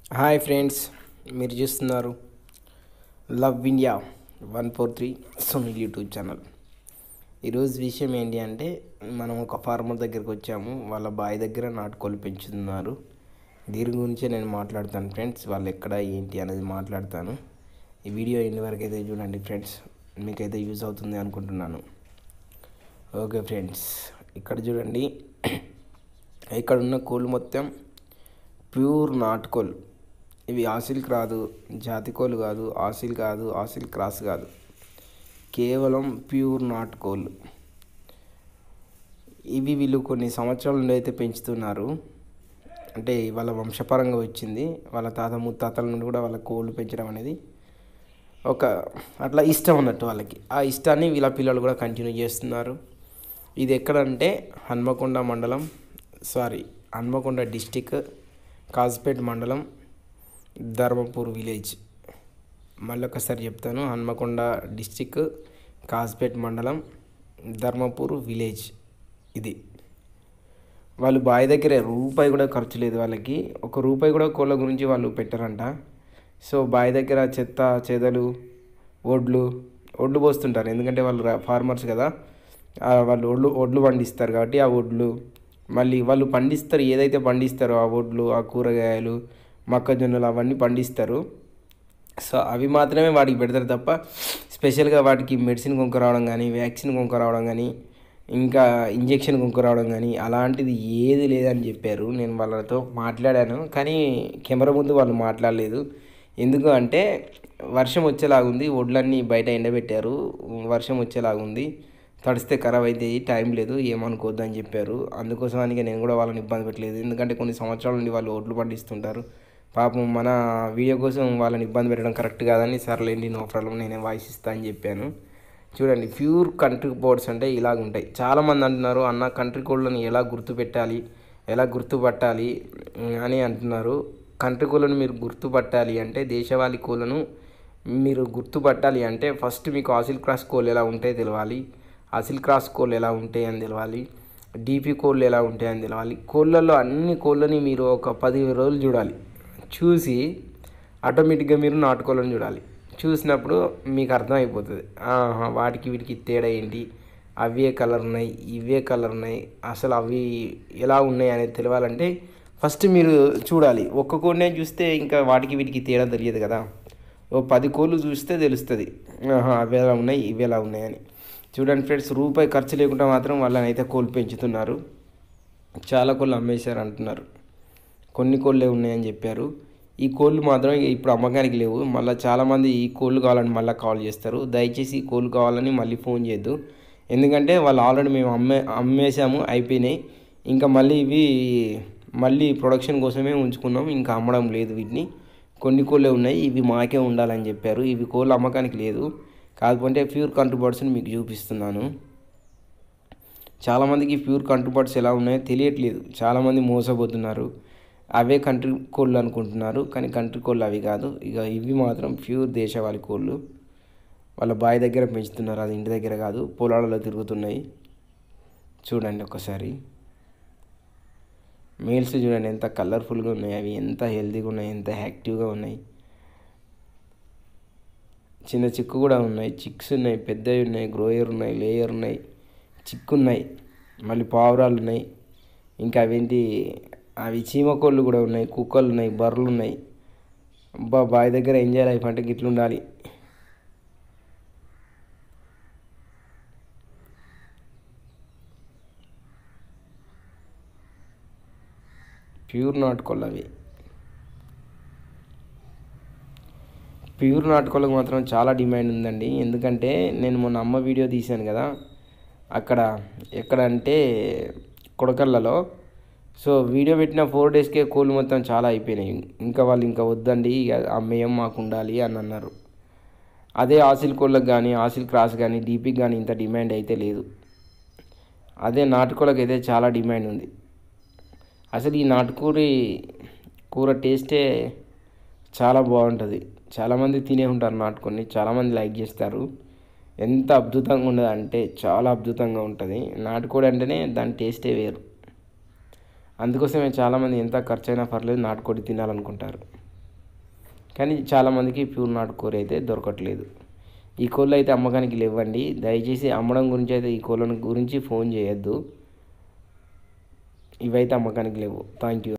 Hi friends, మీరు చూస్తున్నారు love India 143 Sunil YouTube channel. ఈరోజు విషయం ఏంటి అంటే, మనం ఒక ఫార్మర్ దగ్గరికి వచ్చాము. వాళ్ళ బాయ్ దగ్గర నాటుకోళ్ళు పెంచుతున్నారు. దీని గురించే నేను మాట్లాడతాను ఫ్రెండ్స్. వాళ్ళు ఎక్కడ ఏంటి అనేది మాట్లాడతాను. ఈ వీడియో ఎన్ని వరకు అయితే చూడండి ఫ్రెండ్స్, మీకైతే యూజ్ అవుతుంది అనుకుంటున్నాను. ఓకే ఫ్రెండ్స్, ఇక్కడ చూడండి. ఇక్కడ ఉన్న కోళ్ళు మొత్తం ప్యూర్ నాటుకోళ్ళు. ఇవి ఆసిల్కి రాదు, జాతి కోళ్ళు కాదు, ఆసిల్ కాదు, ఆసిల్ క్రాస్ కాదు, కేవలం ప్యూర్ నాటుకోళ్ళు. ఇవి వీళ్ళు కొన్ని సంవత్సరాల నుండి అయితే పెంచుతున్నారు. అంటే వాళ్ళ వంశపరంగా వచ్చింది. వాళ్ళ తాత ముత్తాతల నుండి కూడా వాళ్ళ కోళ్ళు పెంచడం అనేది ఒక అట్లా ఇష్టం అన్నట్టు వాళ్ళకి. ఆ ఇష్టాన్ని వీళ్ళ పిల్లలు కూడా కంటిన్యూ చేస్తున్నారు. ఇది ఎక్కడంటే హన్మకొండ డిస్టిక్, కాజ్పేట్ మండలం, ధర్మపూర్ విలేజ్. మళ్ళీ ఒకసారి చెప్తాను, హన్మకొండ డిస్టిక్, కాజ్పేట్ మండలం, ధర్మపూర్ విలేజ్. ఇది వాళ్ళు బావి దగ్గర రూపాయి కూడా ఖర్చు లేదు వాళ్ళకి. ఒక రూపాయి కూడా కోళ్ళ గురించి వాళ్ళు పెట్టారంట. సో బావి దగ్గర చెత్త చెదలు, ఒడ్లు పోస్తుంటారు. ఎందుకంటే వాళ్ళు ఫార్మర్స్ కదా, వాళ్ళు ఒడ్లు పండిస్తారు కాబట్టి ఆ ఒడ్లు మళ్ళీ వాళ్ళు పండిస్తారు. ఏదైతే పండిస్తారో ఆ ఒడ్లు, ఆ కూరగాయలు, మొక్కజొన్నలు అవన్నీ పండిస్తారు. సో అవి మాత్రమే వాటికి పెడతారు తప్ప స్పెషల్గా వాటికి మెడిసిన్ కొనుక్కరావడం కానీ, వ్యాక్సిన్ కొనుక్కరావడం కానీ, ఇంకా ఇంజెక్షన్ కొనుక్కరావడం కానీ అలాంటిది ఏది లేదని చెప్పారు. నేను వాళ్ళతో మాట్లాడాను, కానీ కెమెరా ముందు వాళ్ళు మాట్లాడలేదు. ఎందుకు అంటే వర్షం వచ్చేలాగుంది, ఒడ్లన్నీ బయట ఎండబెట్టారు, వర్షం వచ్చేలాగుంది, తడిస్తే ఖరాబ్ అయితే టైం లేదు, ఏమనుకోవద్దు అని చెప్పారు. అందుకోసమానికి నేను కూడా వాళ్ళని ఇబ్బంది పెట్టలేదు. ఎందుకంటే కొన్ని సంవత్సరాల నుండి వాళ్ళు ఒడ్లు పండిస్తుంటారు. పాపం మన వీడియో కోసం వాళ్ళని ఇబ్బంది పెట్టడం కరెక్ట్ కాదని, సర్లేండి నో ప్రాబ్లం, నేనే వాయిస్ ఇస్తా అని చెప్పాను. చూడండి, ప్యూర్ కంట్రీ బర్డ్స్ అంటే ఇలాగ ఉంటాయి. చాలామంది అంటున్నారు, అన్న కంట్రీ కోళ్ళని ఎలా గుర్తుపెట్టాలి, ఎలా గుర్తుపట్టాలి అని అంటున్నారు. కంట్రీ కోళ్ళను మీరు గుర్తుపట్టాలి అంటే, దేశవాళీ కోళ్ళను మీరు గుర్తుపట్టాలి అంటే ఫస్ట్ మీకు ఆసిల్ క్రాస్ కోళ్ళు ఎలా ఉంటాయో తెలవాలి, ఆసిల్ క్రాస్ కోళ్ళు ఎలా ఉంటాయి అని తెలవాలి, డీపీ కోళ్ళు ఎలా ఉంటాయి అని తెలవాలి. కోళ్ళల్లో అన్ని కోళ్ళని మీరు ఒక 10 రోజులు చూడాలి. చూసి ఆటోమేటిక్గా మీరు నాటుకోళ్ళని చూడాలి. చూసినప్పుడు మీకు అర్థమైపోతుంది, వాటికి వీటికి తేడా ఏంటి, అవే కలర్ ఉన్నాయి, ఇవే కలర్ ఉన్నాయి, అసలు అవి ఎలా ఉన్నాయి అనేది తెలియాలంటే ఫస్ట్ మీరు చూడాలి. ఒక్క కోడినే చూస్తే ఇంకా వాటికి వీటికి తేడా తెలియదు కదా. ఓ 10 కోళ్ళు చూస్తే తెలుస్తుంది, అవి ఎలా ఉన్నాయి, ఇవి ఎలా ఉన్నాయని. చూడండి ఫ్రెండ్స్, రూపాయి ఖర్చు లేకుండా మాత్రం వాళ్ళని అయితే కోళ్ళు పెంచుతున్నారు. చాలా కోళ్ళు అమ్మేశారు అంటున్నారు, కొన్ని కోళ్ళే ఉన్నాయని చెప్పారు. ఈ కోళ్ళు మాత్రం ఇప్పుడు అమ్మకానికి లేవు. మళ్ళీ చాలామంది ఈ కోళ్ళు కావాలని మళ్ళీ కాల్ చేస్తారు. దయచేసి ఈ కోళ్ళు కావాలని మళ్ళీ ఫోన్ చేయొద్దు. ఎందుకంటే వాళ్ళు ఆల్రెడీ మేము అమ్మేసాము, అయిపోయినాయి. ఇంకా మళ్ళీ ప్రొడక్షన్ కోసమే ఉంచుకున్నాం, ఇంకా అమ్మడం లేదు వీటిని. కొన్ని కోళ్ళే ఉన్నాయి, ఇవి మాకే ఉండాలని చెప్పారు. ఇవి కోళ్ళు అమ్మకానికి లేదు, కాకపోతే ప్యూర్ కంట్రీ బర్డ్స్ని మీకు చూపిస్తున్నాను. చాలామందికి ప్యూర్ కంట్రీ బర్డ్స్ ఎలా ఉన్నాయో తెలియట్లేదు. చాలామంది మోసపోతున్నారు, అవే కంట్రీ కోళ్ళు అనుకుంటున్నారు, కానీ కంట్రీ కోళ్ళు అవి కాదు. ఇవి మాత్రం ప్యూర్ దేశవాళీ కోళ్ళు. వాళ్ళ బావి దగ్గర పెంచుతున్నారు, అది ఇంటి దగ్గర కాదు, పొలాలలో తిరుగుతున్నాయి. చూడండి ఒకసారి, మేల్స్ చూడండి ఎంత కలర్ఫుల్గా ఉన్నాయి, అవి ఎంత హెల్తీగా ఉన్నాయి, ఎంత యాక్టివ్గా ఉన్నాయి. చిన్న చిక్కు కూడా ఉన్నాయి, చిక్స్ ఉన్నాయి, పెద్దవి ఉన్నాయి, గ్రోయర్ ఉన్నాయి, లేయర్ ఉన్నాయి, చిక్కు ఉన్నాయి, మళ్ళీ పావురాలు ఉన్నాయి, ఇంకా అవి చీమకోళ్ళు కూడా ఉన్నాయి, కుక్కలు ఉన్నాయి, బర్రెలు ఉన్నాయి. బావి దగ్గర ఎంజాయ్ లైఫ్ అంటే గిట్ల ఉండాలి. ప్యూర్ నాటుకోళ్ళు అవి. ప్యూర్ నాటుకోళ్ళకు మాత్రం చాలా డిమాండ్ ఉందండి. ఎందుకంటే నేను మొన్న అమ్మ వీడియో తీశాను కదా, ఎక్కడ అంటే కొడకళ్ళలో. సో వీడియో పెట్టిన 4 డేస్కే కోళ్ళు మొత్తం చాలా అయిపోయినాయి. వాళ్ళు ఇంకా వద్దండి, అమ్మేయం మాకు ఉండాలి అని అన్నారు. అదే ఆసిల్ కోళ్ళకు కానీ, ఆసిల్ క్రాస్ కానీ, డీపీకి కానీ ఇంత డిమాండ్ అయితే లేదు. అదే నాటుకోళ్ళకి అయితే చాలా డిమాండ్ ఉంది. అసలు ఈ నాటుకోడి కూర టేస్టే చాలా బాగుంటుంది. చాలామంది తినే ఉంటారు నాటుకొని, చాలామంది లైక్ చేస్తారు. ఎంత అద్భుతంగా ఉండదు అంటే చాలా అద్భుతంగా ఉంటుంది. నాటుకోడి అంటేనే దాని టేస్టే వేరు. అందుకోసమే చాలామంది ఎంత ఖర్చు అయినా పర్లేదు నాటుకోడి తినాలనుకుంటారు. కానీ చాలామందికి ప్యూర్ నాటుకోడి అయితే దొరకట్లేదు. ఈ కోళ్ళు అయితే అమ్మకానికి లేవండి. దయచేసి అమ్మడం గురించి అయితే ఈ కోళ్ళ గురించి ఫోన్ చేయొద్దు. ఇవైతే అమ్మకానికి లేవు. Thank you.